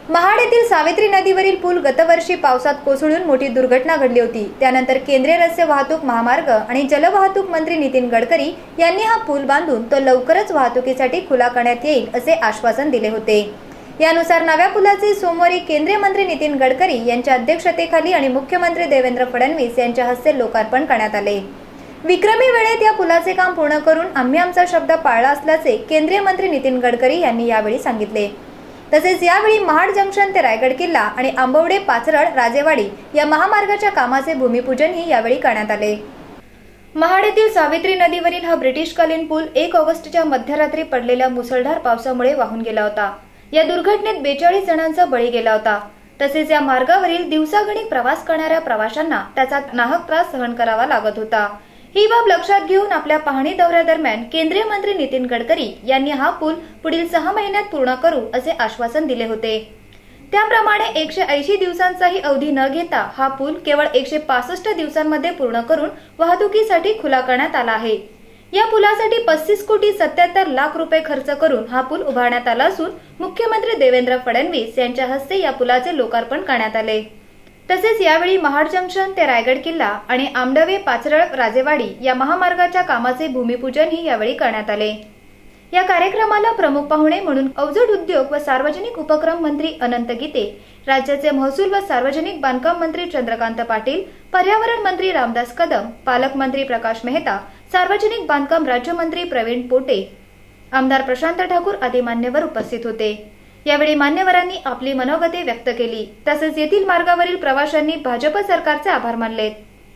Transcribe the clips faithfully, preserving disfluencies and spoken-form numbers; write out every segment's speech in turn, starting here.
महाड येथील सावित्री नदीवरील पूल गतवर्षी पावसात कोसळून मोठी दुर्घटना घडली होती। त्यानंतर केंद्रीय रस्ते वाहतूक, महामार्ग आणि जलवाहतूक मंत्री नितीन गडकरी यांनी हा पूल बांधून तो लवकरच वाहतुकीसाठी खुला करण्यात येईल असे आश्वासन दिले होते। यानुसार नव्या पुलाचे सोमवारी केंद्रीय मंत्री नितीन गडकरी यांच्या अध्यक्षतेखाली आणि मुख्यमंत्री देवेंद्र फडणवीस यांच्या हस्ते लोकार्पण करण्यात आले। विक्रमी वेळेत या पुलाचे काम पूर्ण करून आम्ही आमचा शब्द पाळला असल्याचे केंद्रीय मंत्री नितीन गडकरी यांनी यावेळी सांगितले। तसेच यावेळी महाड जंक्शन ते रायगड किल्ला आणि आंबवडे पाचरड राजेवाडी या महामार्गाच्या कामाचे भूमिपूजनही यावेळी करण्यात आले। महाड येथील सावित्री नदीवरील हा ब्रिटिशकालीन पूल एक ऑगस्टच्या मध्यरात्री पडलेल्या मुसळधार पावसामुळे वाहून गेला होता। या दुर्घटनेत बेचाळीस जणांचा बळी गेला होता। तसेच या मार्गावरील दिवसागणिक प्रवास करणाऱ्या प्रवाशांना त्याचा नाहक त्रास सहन करावा लागत होता। ही बाब लक्षात घेऊन आपल्या पाहणी दौऱ्यादरम्यान केंद्रीय मंत्री नितीन गडकरी यांनी हा पूल पुढील सहा महिन्यात पूर्ण करू असे आश्वासन दिले होते। त्याप्रमाणे एकशे ऐंशी दिवसांचाही अवधी न घेता हा पूल केवळ एकशे पासष्ट दिवसांमध्ये पूर्ण करून वाहतुकीसाठी खुला करण्यात आला आहे। या पुलासाठी पस्तीस कोटी सत्याहत्तर लाख रुपये खर्च करून हा पूल उभारण्यात आला असून मुख्यमंत्री देवेंद्र फडणवीस यांच्या हस्ते या पुलाचे लोकार्पण करण्यात आले। तसेच यावेळी महाड जंक्शन ते रायगड किल्ला आणि आंबडवे पाचरड राजेवाडी या महामार्गाच्या कामाचे भूमिपूजनही यावेळी करण्यात आले। या कार्यक्रमाला प्रमुख पाहुणे म्हणून अवजड उद्योग व सार्वजनिक उपक्रम मंत्री अनंत गीते, राज्याचे महसूल व सार्वजनिक बांधकाम मंत्री चंद्रकांत पाटील, पर्यावरण मंत्री रामदास कदम, पालकमंत्री प्रकाश मेहता, सार्वजनिक बांधकाम राज्यमंत्री प्रवीण पोटे, आमदार प्रशांत ठाकूर आदी मान्यवर उपस्थित होते। यावेळी मान्यवरांनी आपली मनोगते व्यक्त केली। तसेच येथील मार्गावरील प्रवाशांनी भाजप सरकारचे आभार मानले।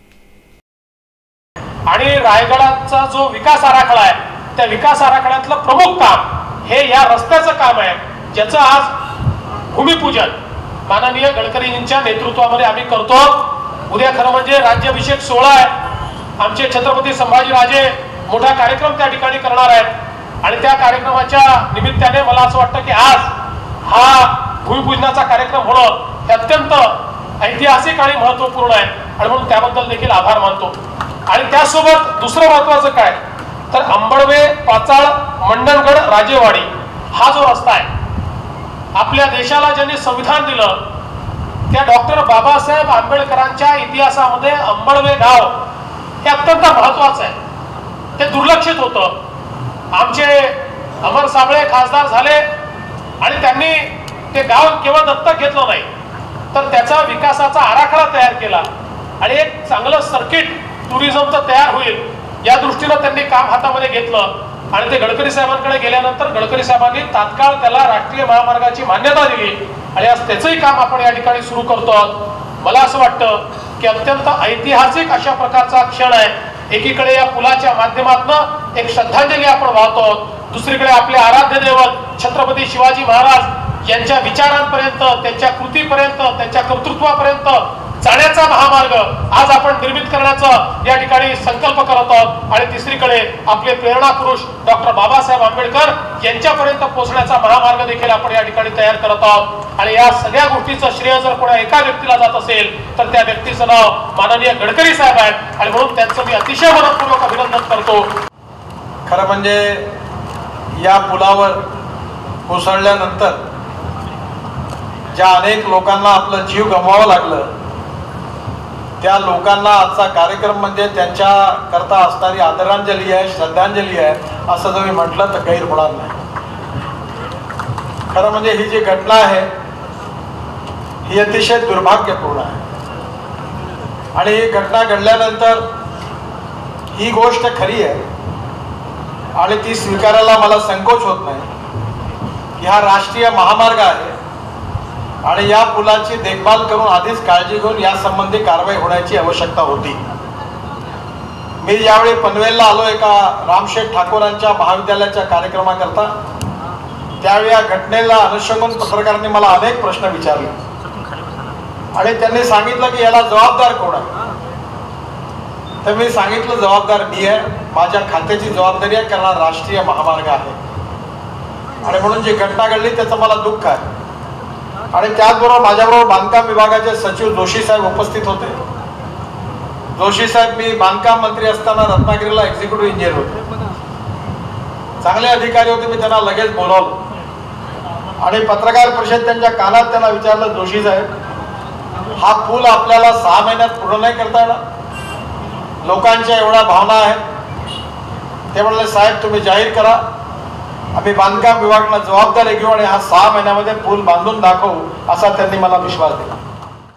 आणि रायगडाचा जो विकास आराखडा आहे त्या विकास आराखड्यातलं प्रमुख काम हे या रस्त्याचं काम आहे, ज्याचं आज भूमिपूजन माननीय गडकरींच्या नेतृत्वामध्ये आम्ही करतो। उद्या खरं म्हणजे राज्याभिषेक सोहळा आहे। आमचे छत्रपती संभाजीराजे मोठा कार्यक्रम त्या ठिकाणी करणार आहेत आणि त्या कार्यक्रमाच्या निमित्ताने मला असं वाटतं की आज हा भूमिपूजनाचा कार्यक्रम होणं हे अत्यंत ऐतिहासिक आणि महत्त्वपूर्ण आहे आणि म्हणून त्याबद्दल देखील आभार मानतो। आणि त्यासोबत दुसरं महत्त्वाचं काय तर आंबडवे पाचाळ मंडणगड राजेवाडी हा जो रस्ता आहे, आपल्या देशाला ज्यांनी संविधान दिलं त्या डॉक्टर बाबासाहेब आंबेडकरांच्या इतिहासामध्ये आंबडवे गाव हे अत्यंत महत्त्वाचं आहे। ते दुर्लक्षित होतं। आमचे अमर साबळे खासदार झाले आणि त्यांनी ते गाव केवळ दत्तक घेतलं नाही तर त्याचा विकासाचा आराखडा तयार केला आणि एक चांगलं सर्किट टुरिझमचं तयार होईल या दृष्टीनं त्यांनी काम हातामध्ये घेतलं आणि ते गडकरी साहेबांकडे गेल्यानंतर गडकरी साहेबांनी तात्काळ त्याला राष्ट्रीय महामार्गाची मान्यता दिली आणि आज त्याचंही काम आपण या ठिकाणी सुरू करतो आहोत। मला असं वाटतं की अत्यंत ऐतिहासिक अशा प्रकारचा क्षण आहे। एकीकडे या पुलाच्या माध्यमातून एक श्रद्धांजली आपण वाहतो आहोत, दुसरीकडे आपले आराध्य दैवत छत्रपती शिवाजी महाराज यांच्या विचारांपर्यंत, त्यांच्या कृतीपर्यंत, त्यांच्या कर्तृत्वापर्यंत जाण्याचा महामार्ग आज आपण निर्मित करण्याचा या ठिकाणी संकल्प करत आहोत आणि तिसरीकडे आपले प्रेरणा पुरुष डॉक्टर बाबासाहेब आंबेडकर यांच्यापर्यंत पोहोचण्याचा महामार्ग देखील आपण या ठिकाणी तयार करत आहोत। आणि या सगळ्या गोष्टीचं श्रेय जर कोणा एका व्यक्तीला जात असेल तर त्या व्यक्तीचं नाव माननीय गडकरी साहेब आहेत आणि म्हणून त्यांचं मी अतिशय मनपूर्वक अभिनंदन करतो। खरं म्हणजे या पुलावर कोसळल्यानंतर ज्या अनेक लोकांना आपलं जीव गमवावं लागलं त्या लोकांना आजचा कार्यक्रम म्हणजे त्यांच्या करता असणारी आदरांजली आहे, श्रद्धांजली आहे असं जर मी म्हटलं तर गैर होणार नाही। खरं म्हणजे ही जी घटना आहे ही अतिशय दुर्भाग्यपूर्ण आहे आणि ही घटना घडल्यानंतर ही गोष्ट खरी आहे आणि ती स्वीकारायला मला संकोच होत नाही की हा राष्ट्रीय महामार्ग आहे आणि या पुलाची देखभाल करून आधीच काळजी घेऊन या संबंधी कारवाई होण्याची आवश्यकता होती। मी यावेळी पनवेलला आलो एका रामशेठ ठाकूरांच्या महाविद्यालयाच्या कार्यक्रमाकरता। त्यावेळी या घटनेला अनुषंगाने पत्रकारांनी मला अनेक प्रश्न विचारले आणि त्यांनी सांगितलं की याला जबाबदार कोण आहे। तर मी सांगितलं जबाबदार मी आहे, माझ्या खात्याची जबाबदारी आहे कारण राष्ट्रीय महामार्ग आहे आणि म्हणून जी घटना घडली त्याचं मला दुःख आहे। आणि त्याचबरोबर माझ्याबरोबर बांधकाम विभागाचे सचिव जोशी साहेब उपस्थित होते। जोशी साहेब मी बांधकाम मंत्री असताना रत्नागिरीला एक्झिक्युटिव्ह इंजिनियर होते, चांगले अधिकारी होते। मी त्यांना लगेच बोलावलं आणि पत्रकार परिषद त्यांच्या कानात त्यांना विचारलं, जोशी साहेब हा पूल आपल्याला सहा महिन्यात पूर्ण नाही करता येणार, लोकांच्या एवढ्या भावना आहेत. ते म्हणाले साहेब तुम्ही जाहीर करा, आम्ही बांधकाम विभागाला जबाबदारी घेऊ आणि हा सहा महिन्यामध्ये पूल बांधून दाखवू, असा त्यांनी मला विश्वास दिला.